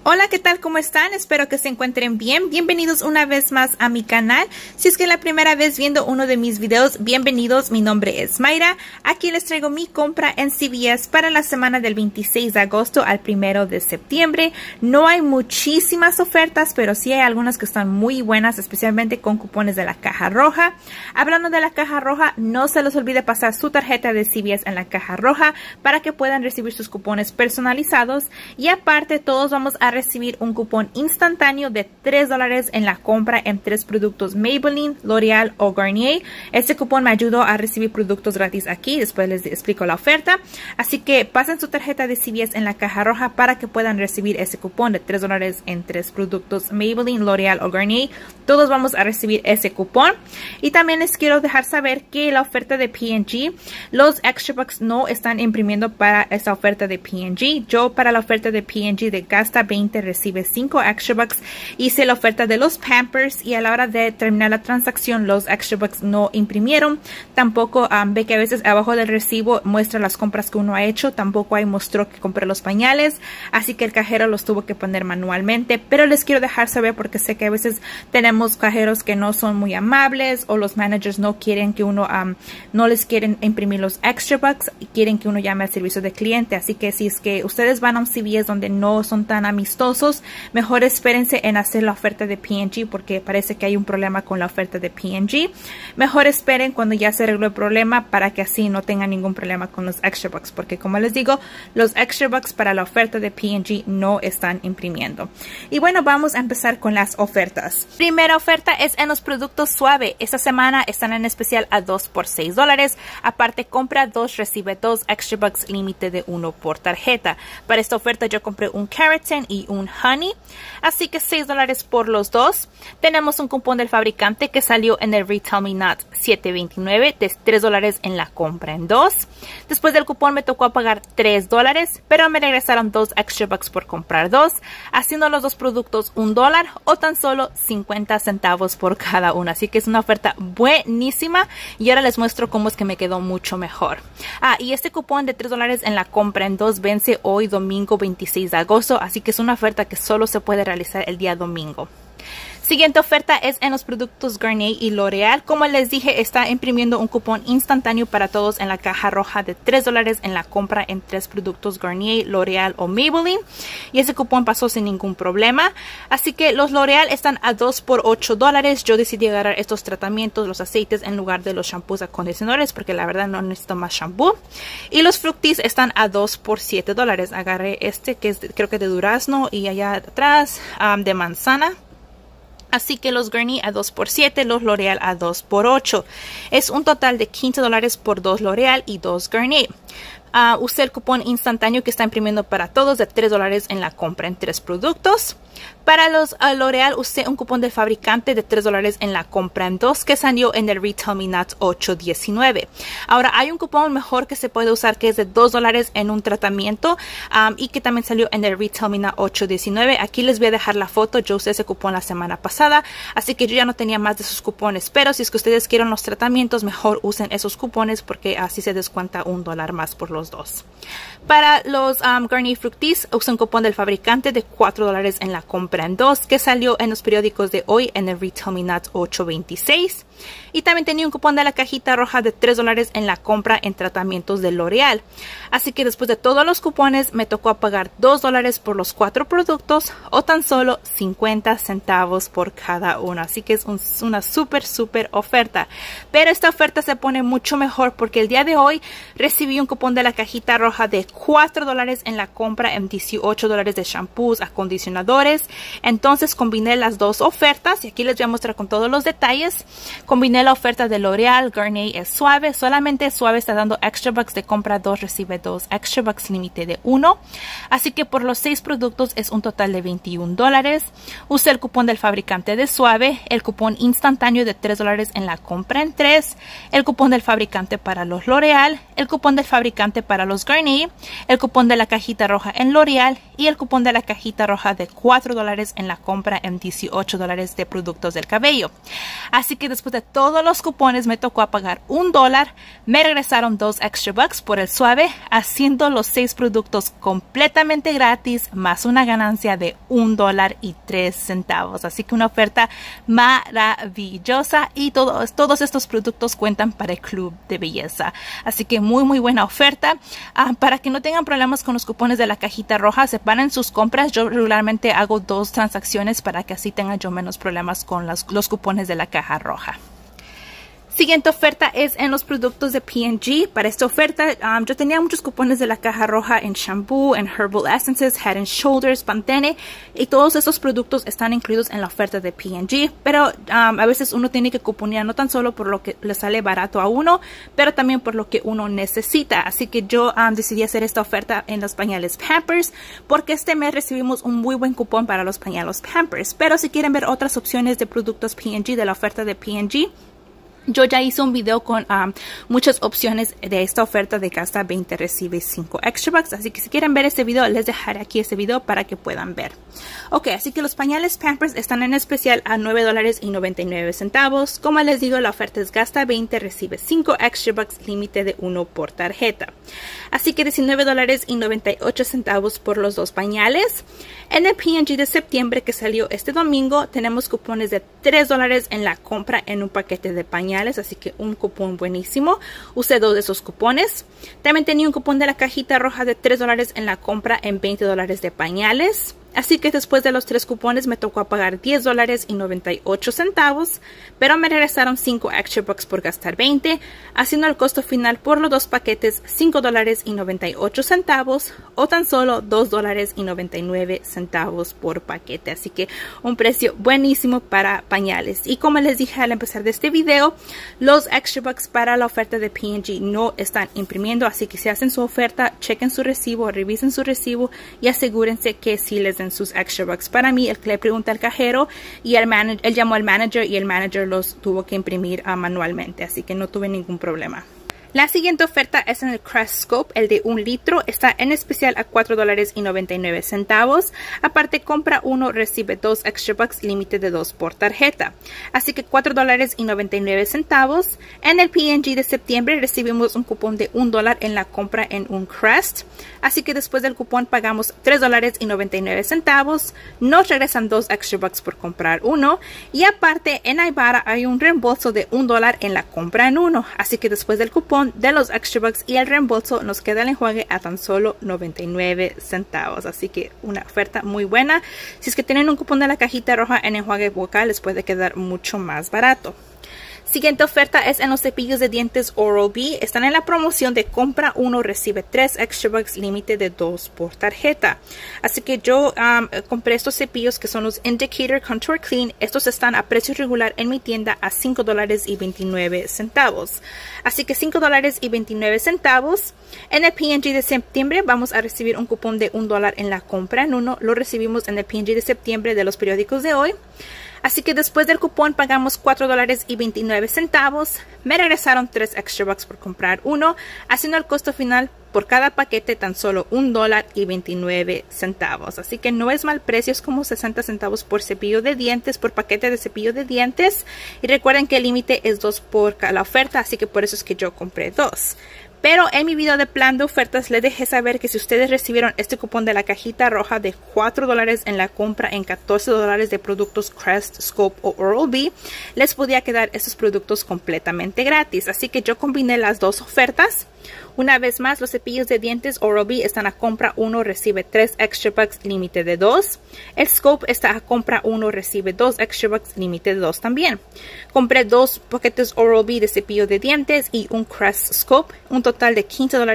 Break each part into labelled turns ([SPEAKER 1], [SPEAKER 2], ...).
[SPEAKER 1] Hola, ¿qué tal? ¿Cómo están? Espero que se encuentren bien. Bienvenidos una vez más a mi canal. Si es que es la primera vez viendo uno de mis videos, bienvenidos. Mi nombre es Mayra. Aquí les traigo mi compra en CVS para la semana del 26 de agosto al 1 de septiembre. No hay muchísimas ofertas, pero sí hay algunas que están muy buenas, especialmente con cupones de la caja roja. Hablando de la caja roja, no se les olvide pasar su tarjeta de CVS en la caja roja para que puedan recibir sus cupones personalizados. Y aparte, todos vamos a recibir un cupón instantáneo de $3 en la compra en 3 productos Maybelline, L'Oreal o Garnier. Este cupón me ayudó a recibir productos gratis aquí. Después les explico la oferta. Así que pasen su tarjeta de CVS en la caja roja para que puedan recibir ese cupón de $3 en 3 productos Maybelline, L'Oreal o Garnier. Todos vamos a recibir ese cupón. Y también les quiero dejar saber que la oferta de P&G, los extra bucks no están imprimiendo para esta oferta de P&G. Yo para la oferta de P&G de gasta 20 recibe 5 extra bucks. Hice la oferta de los Pampers y a la hora de terminar la transacción los extra bucks no imprimieron. Tampoco ve que a veces abajo del recibo muestra las compras que uno ha hecho. Tampoco ahí mostró que compré los pañales, así que el cajero los tuvo que poner manualmente. Pero les quiero dejar saber porque sé que a veces tenemos cajeros que no son muy amables o los managers no quieren que uno no les quieren imprimir los extra bucks y quieren que uno llame al servicio de cliente. Así que si es que ustedes van a un CVS donde no son tan amistosos, mejor espérense en hacer la oferta de P&G porque parece que hay un problema con la oferta de P&G. Mejor esperen cuando ya se arregló el problema para que así no tengan ningún problema con los extra bucks, porque como les digo, los extra bucks para la oferta de P&G no están imprimiendo. Y bueno, vamos a empezar con las ofertas. Primera oferta es en los productos Suave. Esta semana están en especial a 2 por $6. Aparte, compra 2, recibe 2 extra bucks, límite de 1 por tarjeta. Para esta oferta yo compré un Keratin y un Honey, así que $6 por los dos. Tenemos un cupón del fabricante que salió en el Retail Me Not $7.29 de $3 en la compra en 2. Después del cupón me tocó pagar $3, pero me regresaron 2 extra bucks por comprar 2, haciendo los dos productos $1 o tan solo 50 centavos por cada uno. Así que es una oferta buenísima y ahora les muestro cómo es que me quedó mucho mejor. Y este cupón de $3 en la compra en 2 vence hoy domingo 26 de agosto, así que es una oferta que solo se puede realizar el día domingo. Siguiente oferta es en los productos Garnier y L'Oreal. Como les dije, está imprimiendo un cupón instantáneo para todos en la caja roja de $3 en la compra en 3 productos Garnier, L'Oreal o Maybelline. Y ese cupón pasó sin ningún problema. Así que los L'Oreal están a 2 por $8. Yo decidí agarrar estos tratamientos, los aceites, en lugar de los shampoos acondicionadores, porque la verdad no necesito más shampoo. Y los Fructis están a 2 por $7. Agarré este que es creo que de durazno y allá atrás de manzana. Así que los Garnier a 2 por $7, los L'Oreal a 2 por $8. Es un total de $15 por 2 L'Oreal y 2 Garnier. Usé el cupón instantáneo que está imprimiendo para todos de $3 en la compra en 3 productos. Para los L'Oreal usé un cupón del fabricante de $3 en la compra en 2 que salió en el Retail Me Not $8.19. Ahora hay un cupón mejor que se puede usar que es de $2 en un tratamiento y que también salió en el Retail Me Not $8.19. Aquí les voy a dejar la foto. Yo usé ese cupón la semana pasada, así que yo ya no tenía más de esos cupones, pero si es que ustedes quieren los tratamientos, mejor usen esos cupones porque así se descuenta $1 más por los dos. Para los Garnier Fructis usé un cupón del fabricante de $4 en la compra en 2 que salió en los periódicos de hoy en el Retail Me Not $8.26. Y también tenía un cupón de la cajita roja de $3 en la compra en tratamientos de L'Oreal. Así que después de todos los cupones me tocó pagar $2 por los 4 productos o tan solo 50 centavos por cada uno. Así que es una súper oferta. Pero esta oferta se pone mucho mejor porque el día de hoy recibí un cupón de la cajita roja de $4 en la compra en $18 de shampoos, acondicionadores. Entonces combiné las dos ofertas y aquí les voy a mostrar con todos los detalles. Combiné la oferta de L'Oreal, Garnier es Suave. Solamente Suave está dando extra bucks de compra 2, recibe 2 extra bucks, límite de 1. Así que por los 6 productos es un total de $21. Usé el cupón del fabricante de Suave, el cupón instantáneo de $3 en la compra en 3, el cupón del fabricante para los L'Oreal, el cupón del fabricante fabricante para los Garnier, el cupón de la cajita roja en L'Oreal y el cupón de la cajita roja de $4 en la compra en $18 de productos del cabello. Así que después de todos los cupones me tocó pagar $1. Me regresaron 2 extra bucks por el suave, haciendo los 6 productos completamente gratis, más una ganancia de $1.03. Así que una oferta maravillosa y todos estos productos cuentan para el club de belleza. Así que muy buena oferta. Para que no tengan problemas con los cupones de la cajita roja, separen sus compras. Yo regularmente hago 2 transacciones para que así tenga yo menos problemas con los cupones de la caja roja. Siguiente oferta es en los productos de P&G. Para esta oferta, yo tenía muchos cupones de la caja roja en shampoo, en Herbal Essences, Head and Shoulders, Pantene, y todos estos productos están incluidos en la oferta de P&G. Pero a veces uno tiene que cuponear no tan solo por lo que le sale barato a uno, pero también por lo que uno necesita. Así que yo decidí hacer esta oferta en los pañales Pampers, porque este mes recibimos un muy buen cupón para los pañales Pampers. Pero si quieren ver otras opciones de productos P&G, de la oferta de P&G, yo ya hice un video con muchas opciones de esta oferta de gasta 20, recibe 5 extra bucks. Así que si quieren ver este video, les dejaré aquí este video para que puedan ver. Ok, así que los pañales Pampers están en especial a $9.99. Como les digo, la oferta es gasta 20, recibe 5 extra bucks, límite de 1 por tarjeta. Así que $19.98 por los 2 pañales. En el P&G de septiembre que salió este domingo, tenemos cupones de $3 en la compra en un paquete de pañales. Así que un cupón buenísimo. Usé 2 de esos cupones. También tenía un cupón de la cajita roja de $3 en la compra en $20 de pañales. Así que después de los 3 cupones me tocó pagar $10.98, pero me regresaron 5 extra bucks por gastar 20, haciendo el costo final por los 2 paquetes $5.98 o tan solo $2.99 por paquete. Así que un precio buenísimo para pañales. Y como les dije al empezar de este video, los extra bucks para la oferta de P&G no están imprimiendo, así que si hacen su oferta, chequen su recibo, revisen su recibo y asegúrense que sí les den sus extra bucks. Para mí, el que le pregunta al cajero y él llamó al manager y el manager los tuvo que imprimir manualmente, así que no tuve ningún problema. La siguiente oferta es en el Crest Scope, el de 1 litro. Está en especial a $4.99. Aparte, compra 1, recibe 2 extra bucks, límite de 2 por tarjeta. Así que $4.99. En el P&G de septiembre recibimos un cupón de $1 en la compra en un Crest. Así que después del cupón pagamos $3.99. Nos regresan 2 extra bucks por comprar 1. Y aparte, en Ibarra hay un reembolso de $1 en la compra en 1. Así que después del cupón de los extra bucks y el reembolso nos queda el enjuague a tan solo 99 centavos. Así que una oferta muy buena. Si es que tienen un cupón de la cajita roja en enjuague bucal, les puede quedar mucho más barato. Siguiente oferta es en los cepillos de dientes Oral-B. Están en la promoción de compra 1, recibe 3 extra bucks, límite de 2 por tarjeta. Así que yo compré estos cepillos que son los Indicator Contour Clean. Estos están a precio regular en mi tienda a $5.29. Así que $5.29. En el P&G de septiembre vamos a recibir un cupón de $1 en la compra en 1. Lo recibimos en el P&G de septiembre de los periódicos de hoy. Así que después del cupón pagamos $4.29. Me regresaron 3 extra bucks por comprar 1, haciendo el costo final por cada paquete tan solo $1.29. Así que no es mal precio, es como 60 centavos por cepillo de dientes, por paquete de cepillo de dientes. Y recuerden que el límite es 2 por cada oferta, así que por eso es que yo compré 2. Pero en mi video de plan de ofertas les dejé saber que si ustedes recibieron este cupón de la cajita roja de $4 en la compra en $14 de productos Crest, Scope o Oral-B, les podía quedar estos productos completamente gratis. Así que yo combiné las 2 ofertas. Una vez más, los cepillos de dientes Oral-B están a compra 1, recibe 3 extra bucks, límite de 2. El Scope está a compra 1, recibe 2 extra bucks, límite de 2 también. Compré 2 paquetes Oral-B de cepillo de dientes y un Crest Scope, un total de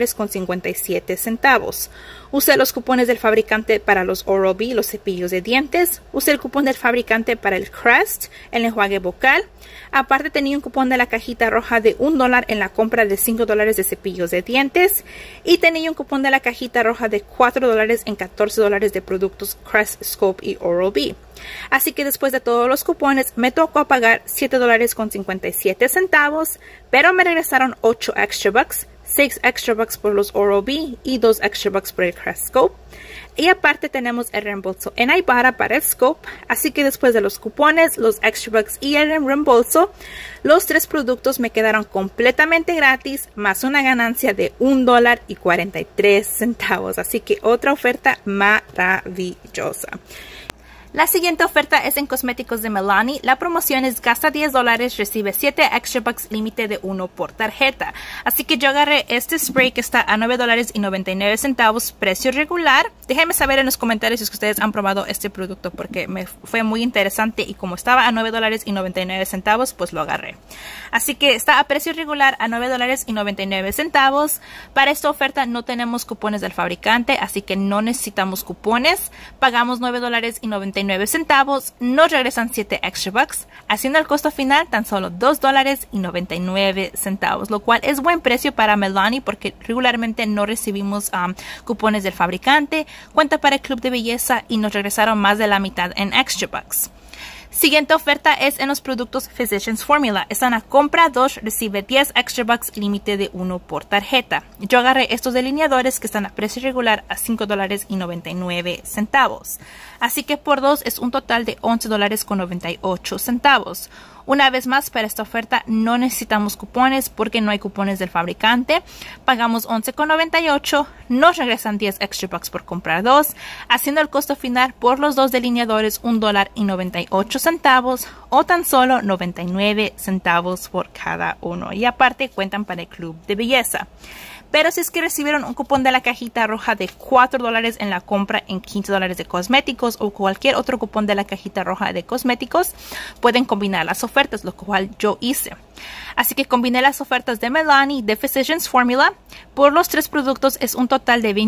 [SPEAKER 1] $15.57. Usé los cupones del fabricante para los Oral-B, los cepillos de dientes. Usé el cupón del fabricante para el Crest, el enjuague bucal. Aparte tenía un cupón de la cajita roja de $1 en la compra de $5 de cepillos de dientes. Y tenía un cupón de la cajita roja de $4 en $14 de productos Crest, Scope y Oral-B. Así que después de todos los cupones me tocó pagar $7.57, pero me regresaron 8 extra bucks, 6 extra bucks por los Oral-B y 2 extra bucks por el Crest Scope. Y aparte tenemos el reembolso en Ibotta para el Scope, así que después de los cupones, los extra bucks y el reembolso, los 3 productos me quedaron completamente gratis, más una ganancia de $1.43, así que otra oferta maravillosa. La siguiente oferta es en cosméticos de Milani. La promoción es gasta $10, recibe 7 extra bucks, límite de 1 por tarjeta. Así que yo agarré este spray que está a $9.99, precio regular. Déjenme saber en los comentarios si ustedes han probado este producto porque me fue muy interesante y como estaba a $9.99, pues lo agarré. Así que está a precio regular a $9.99. Para esta oferta no tenemos cupones del fabricante, así que no necesitamos cupones. Pagamos $9.99. Nos regresan 7 extra bucks, haciendo el costo final tan solo $2.99, lo cual es buen precio para Milani porque regularmente no recibimos cupones del fabricante, cuenta para el club de belleza y nos regresaron más de la mitad en extra bucks. Siguiente oferta es en los productos Physicians Formula. Están a compra 2, recibe 10 extra bucks, límite de 1 por tarjeta. Yo agarré estos delineadores que están a precio regular a $5.99. Así que por 2 es un total de $11.98. Una vez más, para esta oferta no necesitamos cupones porque no hay cupones del fabricante. Pagamos $11.98, nos regresan 10 extra bucks por comprar 2, haciendo el costo final por los 2 delineadores $1.98 o tan solo 99 centavos por cada uno. Y aparte cuentan para el club de belleza. Pero si es que recibieron un cupón de la cajita roja de $4 en la compra en $15 de cosméticos o cualquier otro cupón de la cajita roja de cosméticos, pueden combinar las ofertas, lo cual yo hice. Así que combiné las ofertas de Milani, de Physicians Formula. Por los 3 productos es un total de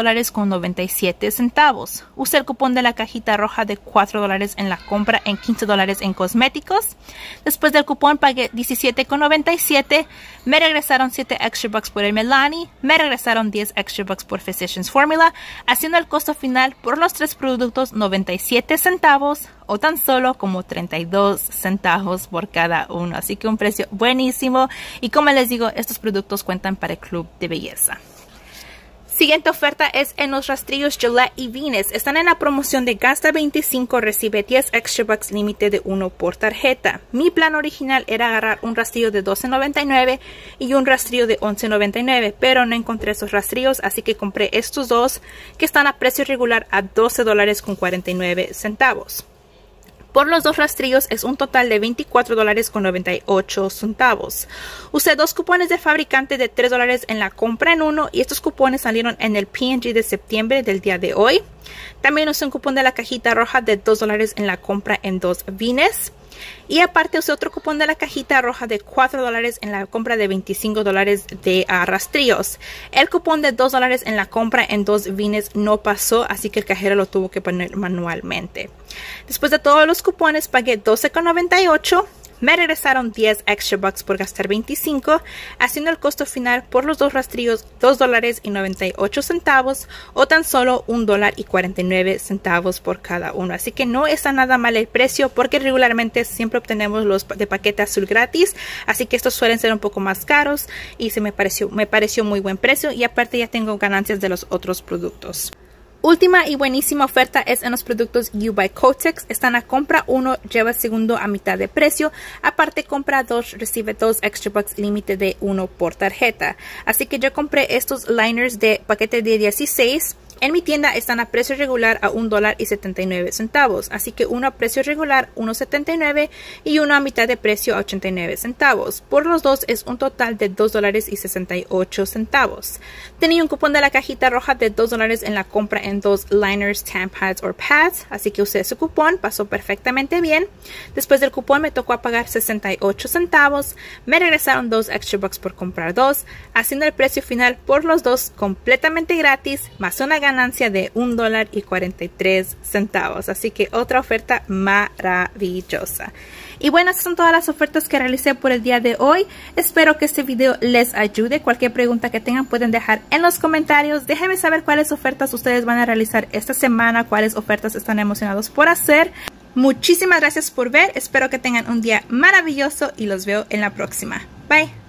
[SPEAKER 1] $21.97. Usé el cupón de la cajita roja de $4 en la compra en $15 en cosméticos. Después del cupón pagué $17.97. Me regresaron 7 extra bucks por el Milani. Me regresaron 10 extra bucks por Physicians Formula, haciendo el costo final por los 3 productos 97 centavos o tan solo como 32 centavos por cada uno. Así que un precio buenísimo y como les digo, estos productos cuentan para el club de belleza. Siguiente oferta es en los rastrillos Gillette y Venus. Están en la promoción de gasta 25, recibe 10 extra bucks, límite de 1 por tarjeta. Mi plan original era agarrar un rastrillo de $12.99 y un rastrillo de $11.99, pero no encontré esos rastrillos, así que compré estos dos que están a precio regular a $12.49. Por los 2 rastrillos es un total de $24.98. Usé 2 cupones de fabricante de $3 en la compra en uno y estos cupones salieron en el P&G de septiembre del día de hoy. También usé un cupón de la cajita roja de $2 en la compra en 2 Venus. Y aparte usé otro cupón de la cajita roja de $4 en la compra de $25 de rastrillos. El cupón de $2 en la compra en 2 Venus no pasó, así que el cajero lo tuvo que poner manualmente. Después de todos los cupones pagué $12.98. Me regresaron 10 extra bucks por gastar 25, haciendo el costo final por los 2 rastrillos $2.98 o tan solo $1.49 por cada uno. Así que no está nada mal el precio porque regularmente siempre obtenemos los de paquete azul gratis, así que estos suelen ser un poco más caros y me pareció muy buen precio y aparte ya tengo ganancias de los otros productos. Última y buenísima oferta es en los productos You by Kotex. Están a compra 1, lleva el segundo a mitad de precio. Aparte compra 2, recibe 2 extra bucks, límite de 1 por tarjeta. Así que yo compré estos liners de paquete de 16. En mi tienda están a precio regular a $1.79, así que uno a precio regular $1.79 y uno a mitad de precio a 89 centavos. Por los dos es un total de $2.68. Tenía un cupón de la cajita roja de $2 en la compra en 2 liners, Tampads o pads, así que usé ese cupón, pasó perfectamente bien. Después del cupón me tocó pagar 68 centavos, me regresaron 2 extra bucks por comprar 2, haciendo el precio final por los dos completamente gratis, más una ganancia de $1.43, así que otra oferta maravillosa. Y bueno, estas son todas las ofertas que realicé por el día de hoy. Espero que este video les ayude. Cualquier pregunta que tengan pueden dejar en los comentarios. Déjenme saber cuáles ofertas ustedes van a realizar esta semana, cuáles ofertas están emocionados por hacer. Muchísimas gracias por ver. Espero que tengan un día maravilloso y los veo en la próxima. Bye.